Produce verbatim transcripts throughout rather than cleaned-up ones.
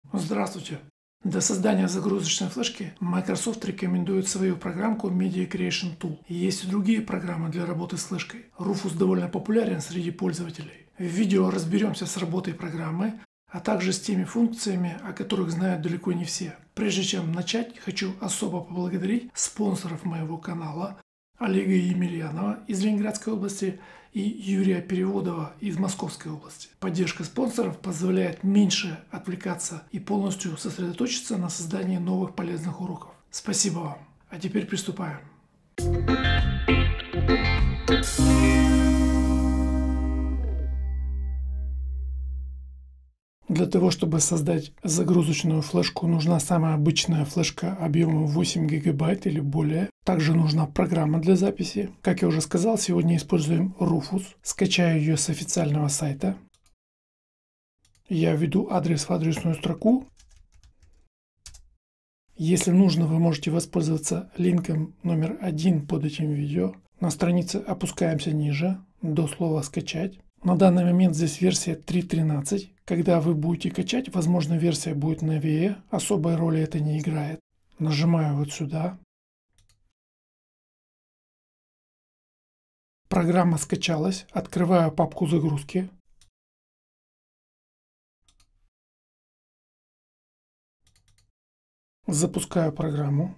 Здравствуйте! Для создания загрузочной флешки Microsoft рекомендует свою программку Media Creation Tool. Есть и другие программы для работы с флешкой. Rufus довольно популярен среди пользователей. В видео разберемся с работой программы, а также с теми функциями, о которых знают далеко не все. Прежде чем начать, хочу особо поблагодарить спонсоров моего канала: Олега Емельянова из Ленинградской области и Юрия Переводова из Московской области. Поддержка спонсоров позволяет меньше отвлекаться и полностью сосредоточиться на создании новых полезных уроков. Спасибо вам. А теперь приступаем. Для того, чтобы создать загрузочную флешку, нужна самая обычная флешка объемом восемь гигабайт или более. Также нужна программа для записи. Как я уже сказал, сегодня используем Rufus. Скачаю ее с официального сайта. Я введу адрес в адресную строку. Если нужно, вы можете воспользоваться линком номер один под этим видео. На странице опускаемся ниже до слова «Скачать». На данный момент здесь версия три точка тринадцать. Когда вы будете качать, возможно, версия будет новее. Особой роли это не играет. Нажимаю вот сюда. Программа скачалась. Открываю папку загрузки. Запускаю программу.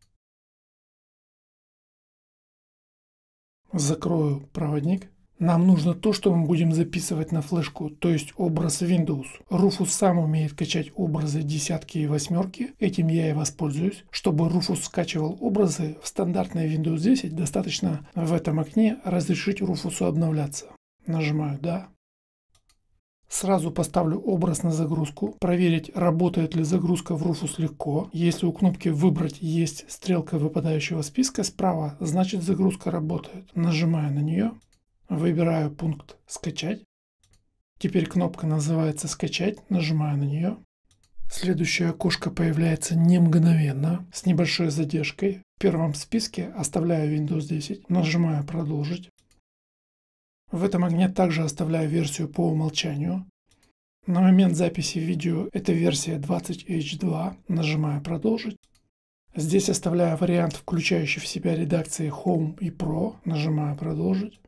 Закрою проводник. Нам нужно то, что мы будем записывать на флешку, то есть образ Windows. Rufus сам умеет качать образы десятки и восьмерки. Этим я и воспользуюсь. Чтобы Rufus скачивал образы в стандартной Windows десять, достаточно в этом окне разрешить Rufus обновляться. Нажимаю «Да». Сразу поставлю образ на загрузку. Проверить, работает ли загрузка в Rufus, легко. Если у кнопки «Выбрать» есть стрелка выпадающего списка справа, значит загрузка работает. Нажимаю на нее. Выбираю пункт «Скачать». Теперь кнопка называется «Скачать». Нажимаю на нее. Следующее окошко появляется не мгновенно, с небольшой задержкой. В первом списке оставляю Windows десять. Нажимаю «Продолжить». В этом окне также оставляю версию по умолчанию. На момент записи видео это версия двадцать эйч два. Нажимаю «Продолжить». Здесь оставляю вариант, включающий в себя редакции Home и Pro. Нажимаю «Продолжить».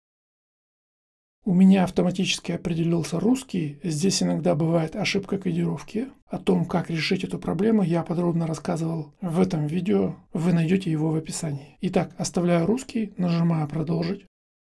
У меня автоматически определился русский. Здесь иногда бывает ошибка кодировки. О том, как решить эту проблему, я подробно рассказывал в этом видео. Вы найдете его в описании. Итак, оставляю русский, нажимаю «Продолжить».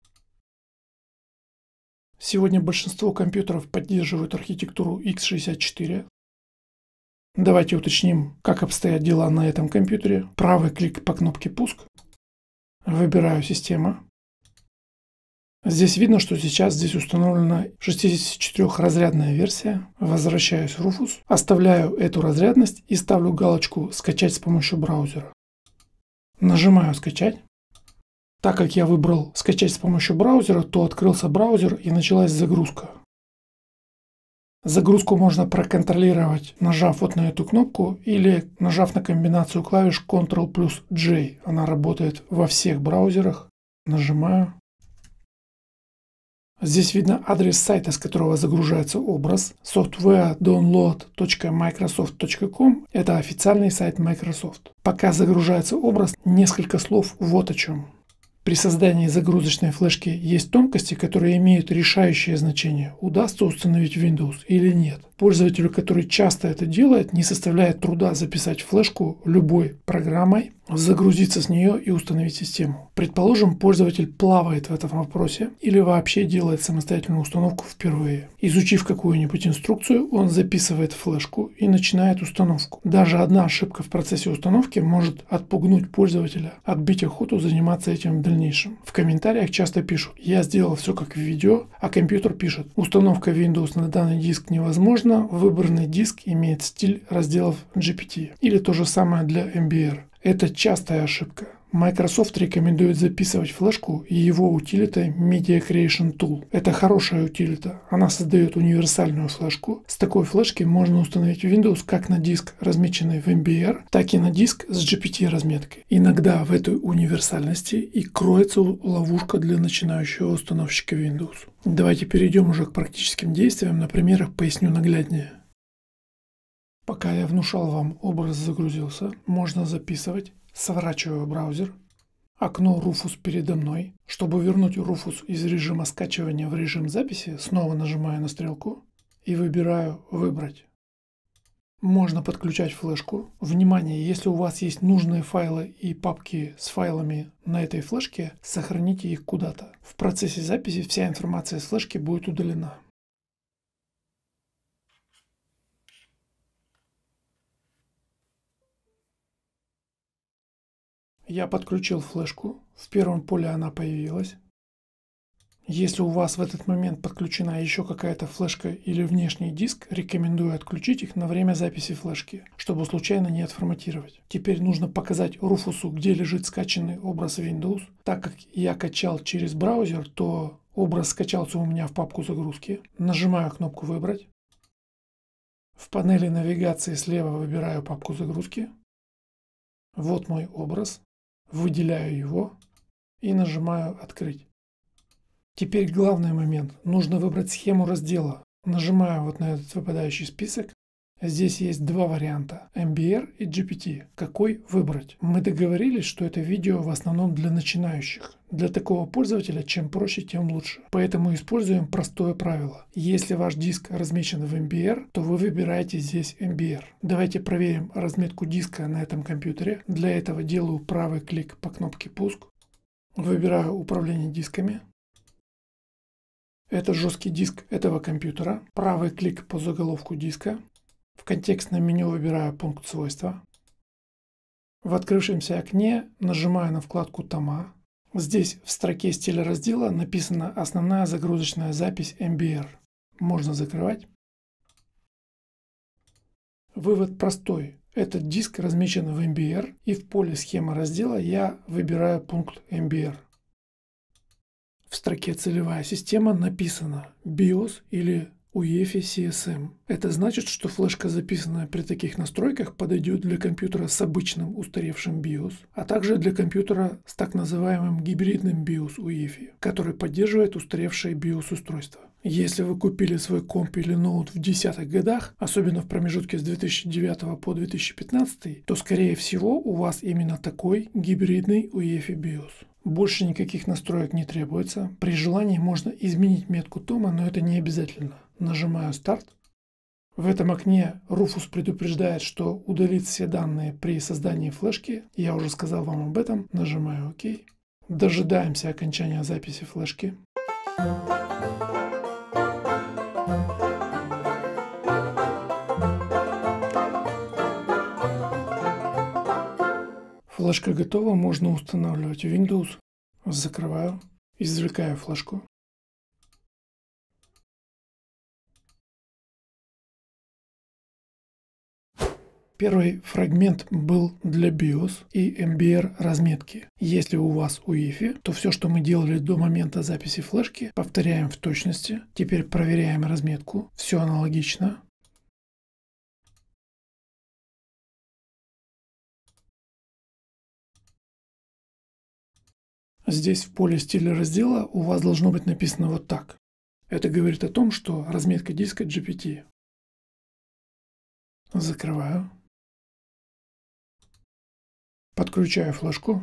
Сегодня большинство компьютеров поддерживают архитектуру икс шестьдесят четыре. Давайте уточним, как обстоят дела на этом компьютере. Правый клик по кнопке «Пуск». Выбираю «Система». Здесь видно, что сейчас здесь установлена шестидесятичетырёхразрядная версия. Возвращаюсь в Rufus, оставляю эту разрядность и ставлю галочку «Скачать с помощью браузера». Нажимаю «Скачать». Так как я выбрал «Скачать с помощью браузера», то открылся браузер и началась загрузка. Загрузку можно проконтролировать, нажав вот на эту кнопку или нажав на комбинацию клавиш контрол плюс джей. Она работает во всех браузерах. Нажимаю. Здесь видно адрес сайта, с которого загружается образ. софтвер даунлод точка майкрософт точка ком – это официальный сайт Microsoft. Пока загружается образ, несколько слов вот о чем. При создании загрузочной флешки есть тонкости, которые имеют решающее значение, удастся установить Windows или нет. Пользователю, который часто это делает, не составляет труда записать флешку любой программой, загрузиться с нее и установить систему. Предположим, пользователь плавает в этом вопросе или вообще делает самостоятельную установку впервые. Изучив какую-нибудь инструкцию, он записывает флешку и начинает установку. Даже одна ошибка в процессе установки может отпугнуть пользователя, отбить охоту заниматься этим в дальнейшем. В комментариях часто пишут: «Я сделал все как в видео», а компьютер пишет: «Установка Windows на данный диск невозможна, выбранный диск имеет стиль разделов джи пи ти». Или то же самое для эм би эр. Это частая ошибка. Microsoft рекомендует записывать флешку и его утилитой Media Creation Tool. Это хорошая утилита. Она создает универсальную флешку. С такой флешки можно установить Windows как на диск, размеченный в эм би эр, так и на диск с джи пи ти разметкой. Иногда в этой универсальности и кроется ловушка для начинающего установщика Windows. Давайте перейдем уже к практическим действиям. На примерах поясню нагляднее. Пока я внушал вам, образ загрузился, можно записывать. Сворачиваю браузер. Окно Rufus передо мной. Чтобы вернуть Rufus из режима скачивания в режим записи, снова нажимаю на стрелку и выбираю «Выбрать». Можно подключать флешку. Внимание, если у вас есть нужные файлы и папки с файлами на этой флешке, сохраните их куда-то. В процессе записи вся информация с флешки будет удалена. Я подключил флешку. В первом поле она появилась. Если у вас в этот момент подключена еще какая-то флешка или внешний диск, рекомендую отключить их на время записи флешки, чтобы случайно не отформатировать. Теперь нужно показать Rufus, где лежит скачанный образ Windows. Так как я качал через браузер, то образ скачался у меня в папку загрузки. Нажимаю кнопку «Выбрать». В панели навигации слева выбираю папку загрузки. Вот мой образ. Выделяю его и нажимаю «Открыть». Теперь главный момент. Нужно выбрать схему раздела. Нажимаю вот на этот выпадающий список. Здесь есть два варианта. эм би ар и джи пи ти. Какой выбрать? Мы договорились, что это видео в основном для начинающих. Для такого пользователя чем проще, тем лучше. Поэтому используем простое правило. Если ваш диск размечен в эм би ар, то вы выбираете здесь эм би ар. Давайте проверим разметку диска на этом компьютере. Для этого делаю правый клик по кнопке «Пуск». Выбираю «Управление дисками». Это жесткий диск этого компьютера. Правый клик по заголовку диска. В контекстном меню выбираю пункт «Свойства». В открывшемся окне нажимаю на вкладку «Тома». Здесь в строке стиля раздела написана основная загрузочная запись эм би ар. Можно закрывать. Вывод простой. Этот диск размечен в эм би ар, и в поле «Схема раздела» я выбираю пункт эм би ар. В строке «Целевая система» написано биос или ю и эф и си эс эм. Это значит, что флешка, записанная при таких настройках, подойдет для компьютера с обычным устаревшим биос, а также для компьютера с так называемым гибридным биос ю и эф и, который поддерживает устаревшие биос-устройства. Если вы купили свой комп или ноут в десятых годах, особенно в промежутке с две тысячи девятого по две тысячи пятнадцатый, то скорее всего у вас именно такой гибридный ю и эф и биос. Больше никаких настроек не требуется. При желании можно изменить метку тома, но это не обязательно. Нажимаю «Старт». В этом окне Rufus предупреждает, что удалит все данные при создании флешки. Я уже сказал вам об этом. Нажимаю «Ок». Дожидаемся окончания записи флешки. Флешка готова, можно устанавливать Windows. Закрываю, извлекаю флешку. Первый фрагмент был для биос и эм би ар разметки. Если у вас ю и эф и, то все, что мы делали до момента записи флешки, повторяем в точности. Теперь проверяем разметку. Все аналогично. Здесь в поле стиля раздела у вас должно быть написано вот так. Это говорит о том, что разметка диска джи пи ти. Закрываю. Подключаю флешку.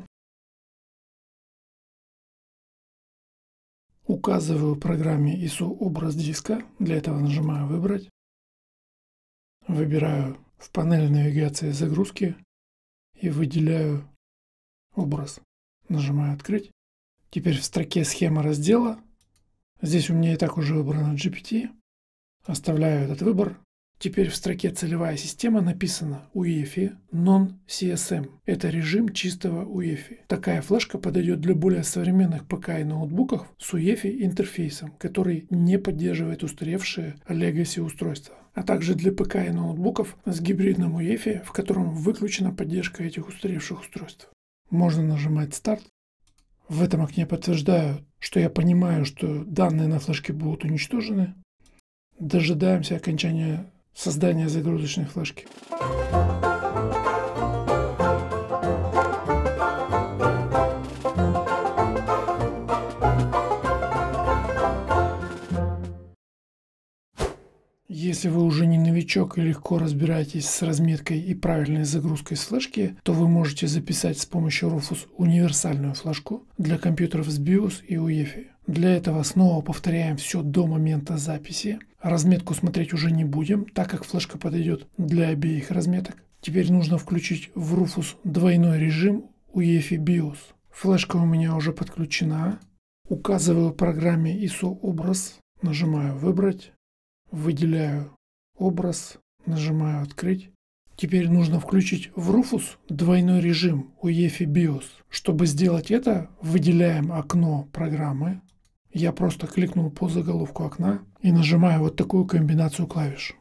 Указываю программе ай эс о образ диска. Для этого нажимаю «Выбрать». Выбираю в панели навигации загрузки и выделяю образ. Нажимаю «Открыть». Теперь в строке «Схема раздела». Здесь у меня и так уже выбрано джи пи ти. Оставляю этот выбор. Теперь в строке «Целевая система» написано ю и эф и Non-си эс эм. Это режим чистого ю и эф и. Такая флешка подойдет для более современных ПК и ноутбуков с ю и эф и интерфейсом, который не поддерживает устаревшие Legacy устройства, а также для ПК и ноутбуков с гибридным ю и эф и, в котором выключена поддержка этих устаревших устройств. Можно нажимать «Старт». В этом окне подтверждаю, что я понимаю, что данные на флешке будут уничтожены. Дожидаемся окончания создания загрузочной флешки. Если вы уже не новичок новичок и легко разбираетесь с разметкой и правильной загрузкой с флешки, то вы можете записать с помощью Rufus универсальную флешку для компьютеров с биос и ю и эф и. Для этого снова повторяем все до момента записи. Разметку смотреть уже не будем, так как флешка подойдет для обеих разметок. Теперь нужно включить в Rufus двойной режим ю и эф и биос. Флешка у меня уже подключена. Указываю программе ай эс о-образ, нажимаю «Выбрать», выделяю образ, нажимаю «Открыть». Теперь нужно включить в Rufus двойной режим ю и эф и биос. Чтобы сделать это, выделяем окно программы. Я просто кликнул по заголовку окна и нажимаю вот такую комбинацию клавиш.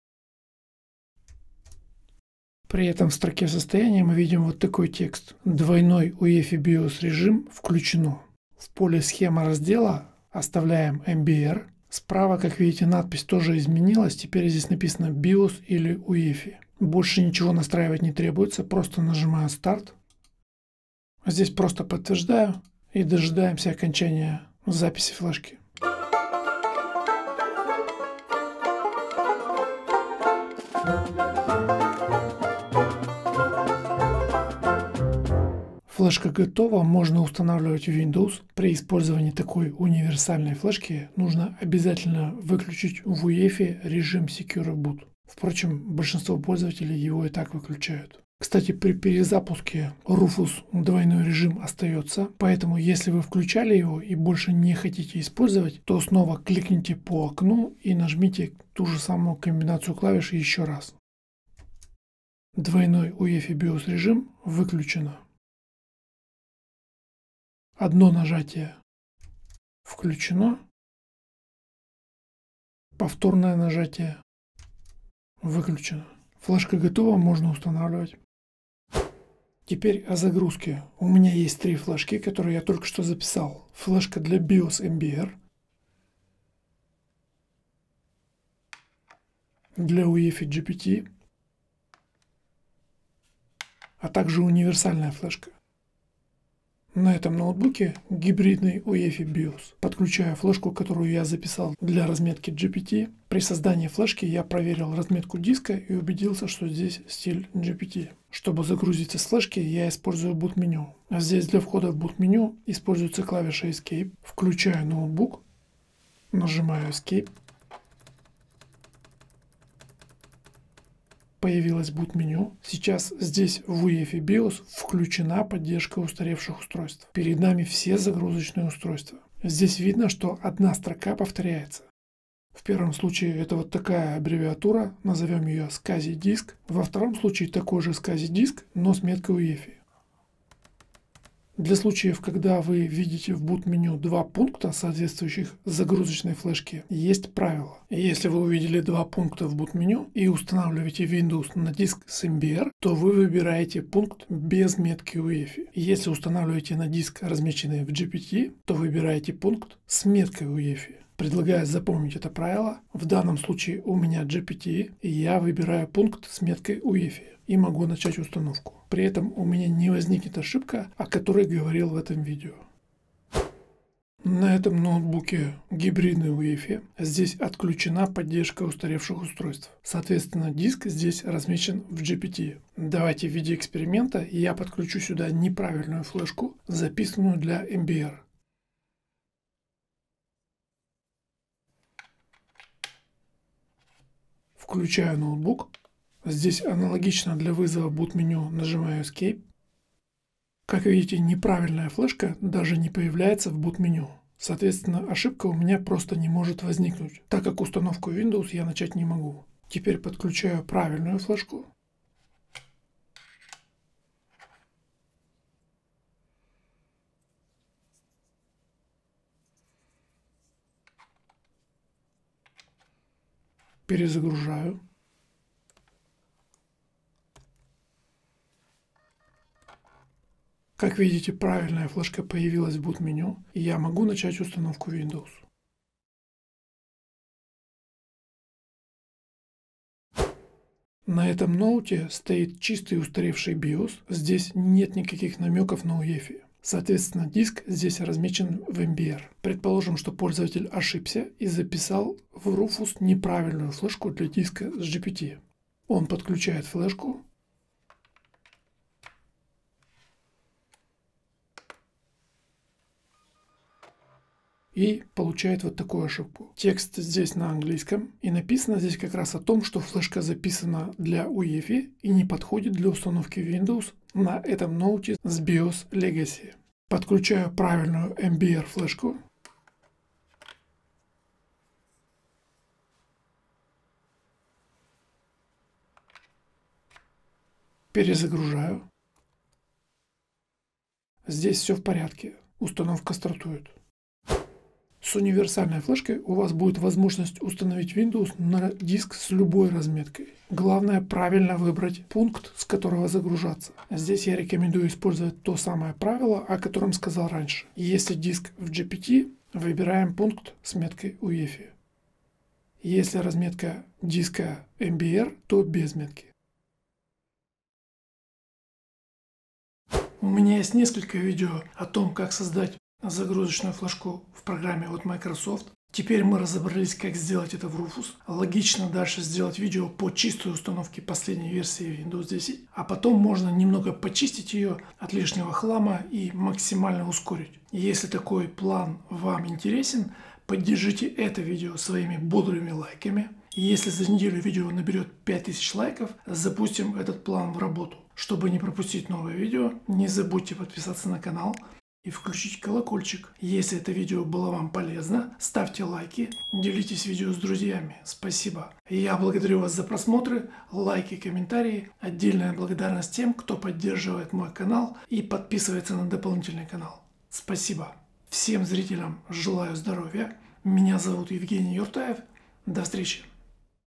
При этом в строке состояния мы видим вот такой текст. Двойной ю и эф и биос режим включено. В поле схема раздела оставляем эм би эр. Справа, как видите, надпись тоже изменилась. Теперь здесь написано биос или ю и эф и. Больше ничего настраивать не требуется. Просто нажимаю старт. Здесь просто подтверждаю и дожидаемся окончания записи флешки. Флешка готова, можно устанавливать в Windows. При использовании такой универсальной флешки нужно обязательно выключить в ю и эф и режим Secure Boot. Впрочем, большинство пользователей его и так выключают. Кстати, при перезапуске Rufus двойной режим остается, поэтому если вы включали его и больше не хотите использовать, то снова кликните по окну и нажмите ту же самую комбинацию клавиш еще раз. Двойной ю и эф и биос режим выключено. Одно нажатие включено. Повторное нажатие выключено. Флешка готова, можно устанавливать. Теперь о загрузке. У меня есть три флешки, которые я только что записал. Флешка для биос эм би эр, для ю и эф и джи пи ти, а также универсальная флешка. На этом ноутбуке гибридный ю и эф и биос. Подключаю флешку, которую я записал для разметки джи пи ти. При создании флешки я проверил разметку диска и убедился, что здесь стиль джи пи ти. Чтобы загрузиться с флешки, я использую boot-меню. А здесь для входа в boot-меню используется клавиша Escape. Включаю ноутбук, нажимаю Escape. Появилось boot-меню. Сейчас здесь в ю и эф и биос включена поддержка устаревших устройств. Перед нами все загрузочные устройства. Здесь видно, что одна строка повторяется. В первом случае это вот такая аббревиатура, назовем ее SCSI диск. Во втором случае такой же SCSI диск, но с меткой ю и эф и. Для случаев, когда вы видите в boot-меню два пункта, соответствующих загрузочной флешке, есть правило. Если вы увидели два пункта в boot-меню и устанавливаете Windows на диск с эм би эр, то вы выбираете пункт без метки ю и эф и. Если устанавливаете на диск, размеченный в джи пи ти, то выбираете пункт с меткой ю и эф и. Предлагаю запомнить это правило. В данном случае у меня джи пи ти, и я выбираю пункт с меткой ю и эф и и могу начать установку. При этом у меня не возникнет ошибка, о которой говорил в этом видео. На этом ноутбуке гибридный ю и эф и. Здесь отключена поддержка устаревших устройств. Соответственно, диск здесь размечен в джи пи ти. Давайте в виде эксперимента я подключу сюда неправильную флешку, записанную для эм би эр. Включаю ноутбук. Здесь аналогично для вызова boot-меню нажимаю Escape. Как видите, неправильная флешка даже не появляется в boot-меню. Соответственно, ошибка у меня просто не может возникнуть, так как установку Windows я начать не могу. Теперь подключаю правильную флешку. Перезагружаю. Как видите, правильная флешка появилась в boot-меню, и я могу начать установку Windows. На этом ноуте стоит чистый устаревший биос, здесь нет никаких намеков на ю и эф и. Соответственно, диск здесь размечен в эм би эр. Предположим, что пользователь ошибся и записал в Rufus неправильную флешку для диска с джи пи ти. Он подключает флешку. И получает вот такую ошибку. Текст здесь на английском. И написано здесь как раз о том, что флешка записана для ю и эф и не подходит для установки Windows на этом ноуте с биос Legacy. Подключаю правильную эм би эр флешку. Перезагружаю. Здесь все в порядке. Установка стартует. С универсальной флешкой у вас будет возможность установить Windows на диск с любой разметкой. Главное правильно выбрать пункт, с которого загружаться. Здесь я рекомендую использовать то самое правило, о котором сказал раньше. Если диск в джи пи ти, выбираем пункт с меткой ю и эф. Если разметка диска эм би эр, то без метки. У меня есть несколько видео о том, как создать загрузочную флешку в программе от Microsoft. Теперь мы разобрались, как сделать это в Rufus. Логично дальше сделать видео по чистой установке последней версии Windows десять. А потом можно немного почистить ее от лишнего хлама и максимально ускорить. Если такой план вам интересен, поддержите это видео своими бодрыми лайками. Если за неделю видео наберет пять тысяч лайков, запустим этот план в работу. Чтобы не пропустить новое видео, не забудьте подписаться на канал и включить колокольчик. Если это видео было вам полезно, ставьте лайки, делитесь видео с друзьями. Спасибо. Я благодарю вас за просмотры, лайки, комментарии. Отдельная благодарность тем, кто поддерживает мой канал и подписывается на дополнительный канал. Спасибо. Всем зрителям желаю здоровья. Меня зовут Евгений Юртаев. До встречи.